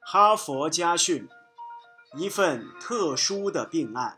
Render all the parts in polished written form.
哈佛家训，一份特殊的病案。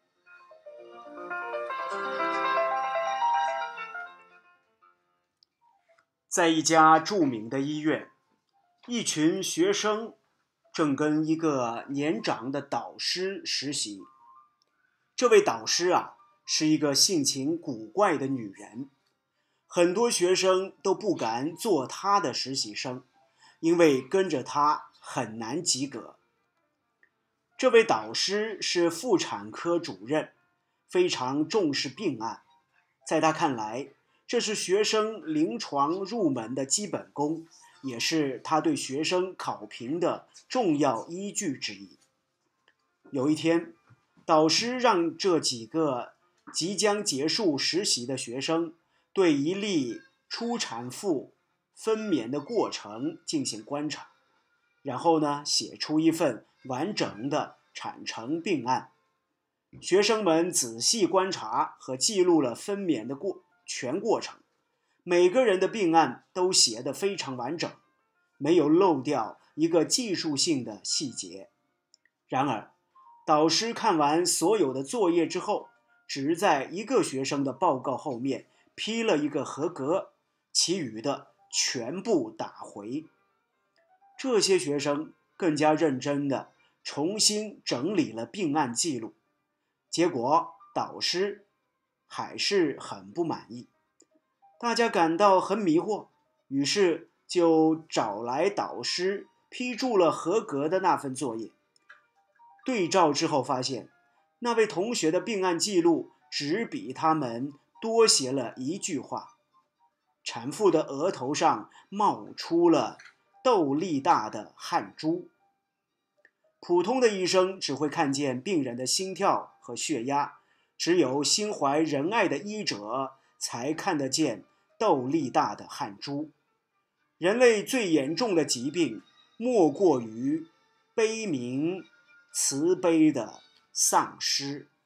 在一家著名的医院，一群学生正跟一个年长的导师实习。这位导师是一个性情古怪的女人，很多学生都不敢做她的实习生，因为跟着她很难及格。这位导师是妇产科主任，非常重视病案。在他看来，这是学生临床入门的基本功，也是他对学生考评的重要依据之一。有一天，导师让这几个即将结束实习的学生对一例初产妇分娩的过程进行观察，然后写出一份完整的产程病案。学生们仔细观察和记录了分娩的全过程，每个人的病案都写得非常完整，没有漏掉一个技术性的细节。然而，导师看完所有的作业之后，只在一个学生的报告后面批了一个合格，其余的全部打回。这些学生更加认真地重新整理了病案记录，结果导师还是很不满意。大家感到很迷惑，于是就找来导师批注了合格的那份作业。对照之后发现，那位同学的病案记录只比他们多写了一句话：产妇的额头上冒出了豆粒大的汗珠。普通的医生只会看见病人的心跳和血压，只有心怀仁爱的医者才看得见豆粒大的汗珠。人类最严重的疾病，莫过于悲悯慈悲的丧失。